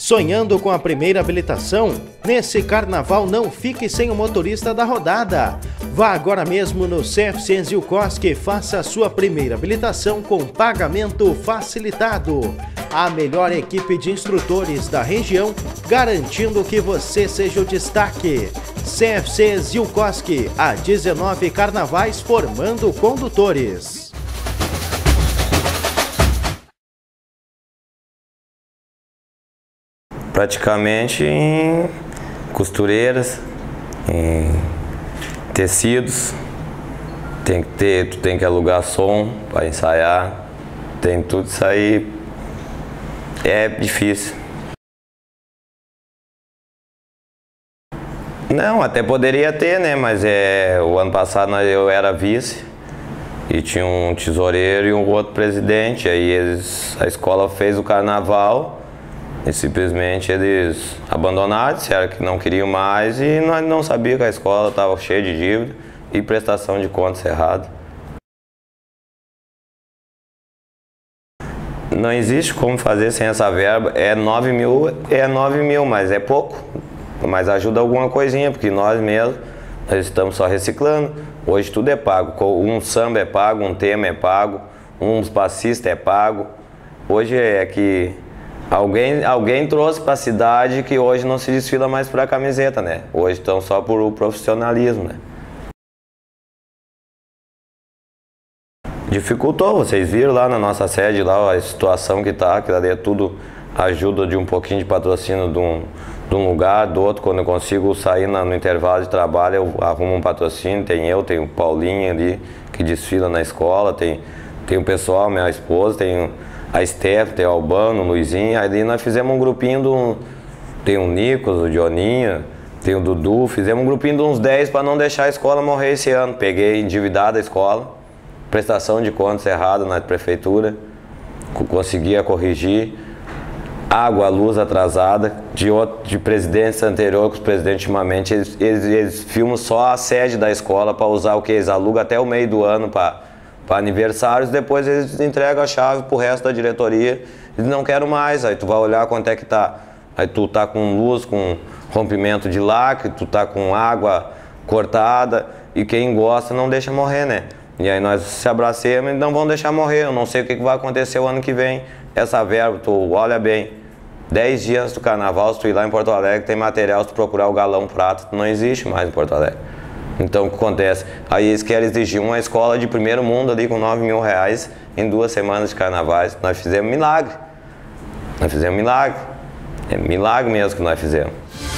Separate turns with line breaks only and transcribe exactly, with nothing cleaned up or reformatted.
Sonhando com a primeira habilitação? Nesse carnaval não fique sem o motorista da rodada. Vá agora mesmo no C F C Zilkowski e faça a sua primeira habilitação com pagamento facilitado. A melhor equipe de instrutores da região, garantindo que você seja o destaque. C F C Zilkowski, há dezenove carnavais formando condutores.
Praticamente em costureiras, em tecidos, tem que ter, tu tem que alugar som para ensaiar, tem tudo isso aí, é difícil. Não, até poderia ter, né, mas é, o ano passado eu era vice e tinha um tesoureiro e um outro presidente, aí eles, a escola fez o carnaval. E simplesmente eles abandonaram, disseram que não queriam mais e nós não sabíamos que a escola estava cheia de dívida e prestação de contas errada. Não existe como fazer sem essa verba, é nove mil, é nove mil, mas é pouco, mas ajuda alguma coisinha, porque nós mesmos nós estamos só reciclando. Hoje tudo é pago, um samba é pago, um tema é pago, um passista é pago. Hoje é que Alguém, alguém trouxe para a cidade que hoje não se desfila mais por a camiseta, né? Hoje estão só por o profissionalismo, né? Dificultou, vocês viram lá na nossa sede lá a situação que tá, que é tudo ajuda de um pouquinho de patrocínio de um, de um lugar, do outro. Quando eu consigo sair na, no intervalo de trabalho, eu arrumo um patrocínio. Tem eu, tem o Paulinho ali que desfila na escola, tem, tem o pessoal, minha esposa, tem a Steph, tem o Albano, o Luizinho. Aí nós fizemos um grupinho do... Tem o Nicolas, o Dioninho, tem o Dudu. Fizemos um grupinho de uns dez para não deixar a escola morrer esse ano. Peguei endividado a escola, prestação de contas errada na prefeitura, conseguia corrigir. Água, luz atrasada, de, outro, de presidentes anteriores, os presidentes ultimamente, eles, eles, eles filmam só a sede da escola para usar o que? Eles alugam até o meio do ano para... para aniversários, depois eles entregam a chave pro resto da diretoria e não quero mais. Aí tu vai olhar quanto é que tá, aí tu tá com luz, com rompimento de lacre, tu tá com água cortada e quem gosta não deixa morrer, né? E aí nós se abracemos e não vão deixar morrer. Eu não sei o que vai acontecer o ano que vem. Essa verba, tu olha bem, dez dias antes do carnaval, se tu ir lá em Porto Alegre, tem material, se tu procurar o galão prata, não existe mais em Porto Alegre. Então o que acontece? Aí eles querem exigir uma escola de primeiro mundo ali com nove mil reais em duas semanas de carnavais. Nós fizemos milagre. Nós fizemos milagre. É milagre mesmo que nós fizemos.